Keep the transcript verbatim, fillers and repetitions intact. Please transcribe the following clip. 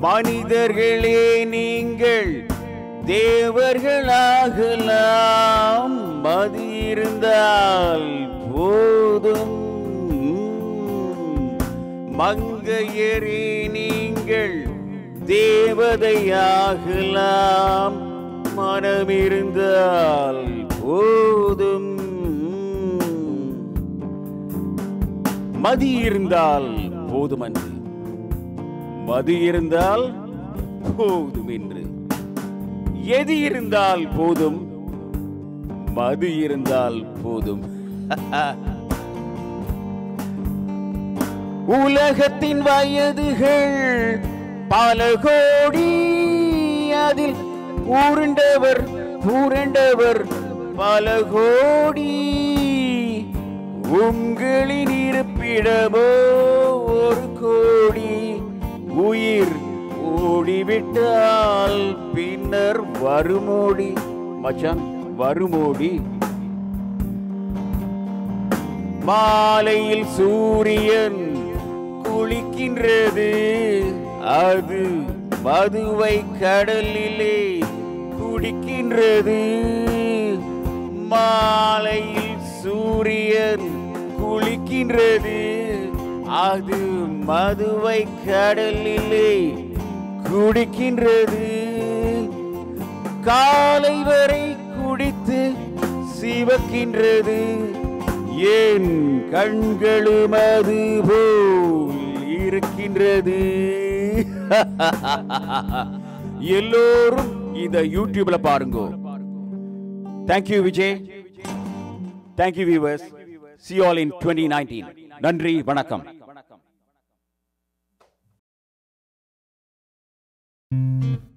மனிதர்களே நீங்கள் தேவர்களாகலாம், மதி இருந்தால் போதும். மங்கையரே நீங்கள் தேவதையாகலாம், மனமிருந்தால் போதும். மதி இருந்தால் போதும் என்று, மது இருந்தால் போதும் என்று. எது இருந்தால் போதும்? மது இருந்தால் போதும். உலகத்தின் வயதுகள் பல கோடி, அதில் உருண்டவர் புரண்டவர் பல கோடி. உங்களின் இருப்பிடமோ ஒரு கோடி. உயிர் ஓடிவிட்டால் பின்னர் வருமோடி. மச்சான் வருமோடி. மாலையில் சூரியன் குளிக்கின்றது, அது மதுவை கடலிலே குடிக்கின்றது. மாலையில் சூரியன் குளிக்கின்றது, அது மதுவை கடலிலே குடிக்கின்றது. காலை வரை குடித்து சிவக்கின்றது, என் கண்களும் அது போல் இருக்கின்றது. எல்லோரும் இத யூடியூப்ல பாருங்க. Thank you Vijay. Thank you viewers. See you all in twenty nineteen. நன்றி, வணக்கம்.